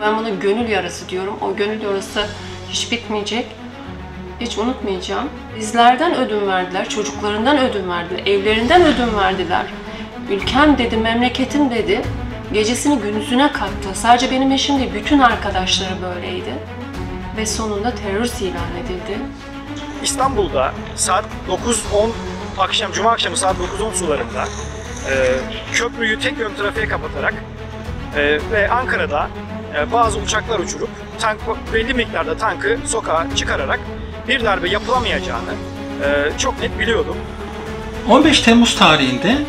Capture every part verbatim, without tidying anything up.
Ben buna gönül yarası diyorum. O gönül yarası hiç bitmeyecek. Hiç unutmayacağım. Bizlerden ödün verdiler, çocuklarından ödün verdiler, evlerinden ödün verdiler. Ülkem dedi, memleketim dedi. Gecesini gündüzüne kattı. Sadece benim eşim değil, bütün arkadaşları böyleydi. Ve sonunda terörist ilan edildi. İstanbul'da saat dokuz on akşam, Cuma akşamı saat dokuz on sularında e, köprüyü tek yön trafiğe kapatarak e, ve Ankara'da e, bazı uçaklar uçurup tank, belli miktarda tankı sokağa çıkararak bir darbe yapılamayacağını e, çok net biliyordum. on beş Temmuz tarihinde e,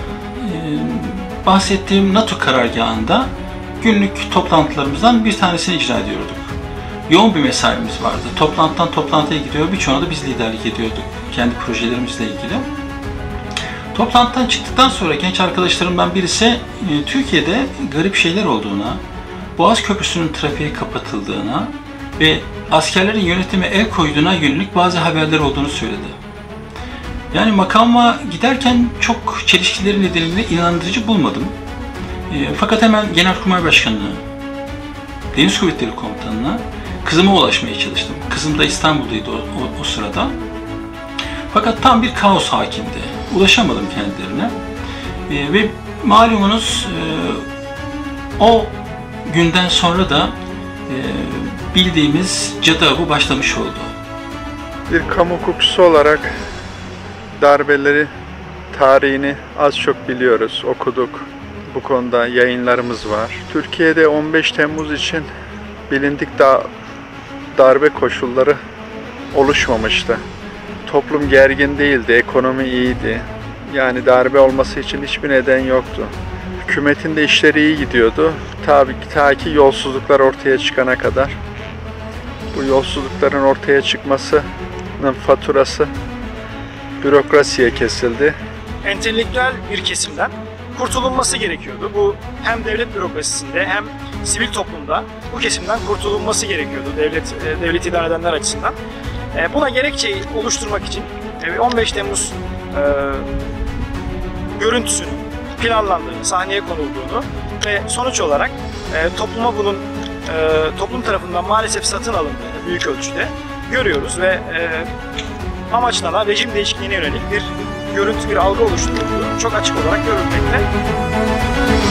bahsettiğim NATO karargahında günlük toplantılarımızdan bir tanesini icra ediyorduk. Yoğun bir mesaimiz vardı. Toplantıdan toplantıya gidiyor, birçoğuna da biz liderlik ediyorduk kendi projelerimizle ilgili. Toplantıdan çıktıktan sonra genç arkadaşlarımdan birisi e, Türkiye'de garip şeyler olduğuna, Boğaz Köprüsü'nün trafiğe kapatıldığına ve askerlerin yönetime el koyduğuna yönelik bazı haberler olduğunu söyledi. Yani makama giderken çok çelişkileri nedeniyle inandırıcı bulmadım. E, fakat hemen Genelkurmay Başkanı'na, Deniz Kuvvetleri Komutanı'na kızıma ulaşmaya çalıştım. Kızım da İstanbul'daydı o, o, o sırada. Fakat tam bir kaos hakimdi. Ulaşamadım kendilerine. E, ve malumunuz e, o günden sonra da e, bildiğimiz cadı avı başlamış oldu. Bir kamu hukukçusu olarak darbeleri, tarihini az çok biliyoruz, okuduk. Bu konuda yayınlarımız var. Türkiye'de on beş Temmuz için bilindik da darbe koşulları oluşmamıştı. Toplum gergin değildi, ekonomi iyiydi. Yani darbe olması için hiçbir neden yoktu. Hükümetin de işleri iyi gidiyordu. Tabii ki ta ki yolsuzluklar ortaya çıkana kadar. Bu yolsuzlukların ortaya çıkmasının faturası bürokrasiye kesildi. Entelektüel bir kesimden kurtulunması gerekiyordu. Bu hem devlet bürokrasisinde hem sivil toplumda bu kesimden kurtulunması gerekiyordu devlet devlet idare edenler açısından. Buna gerekçeyi oluşturmak için on beş Temmuz e, görüntüsünün planlandığını, sahneye konulduğunu ve sonuç olarak e, topluma bunun e, toplum tarafından maalesef satın alındığını büyük ölçüde görüyoruz ve e, amaçlanan rejim değişikliğine yönelik bir görüntü, bir algı oluşturulduğu çok açık olarak görülmekte.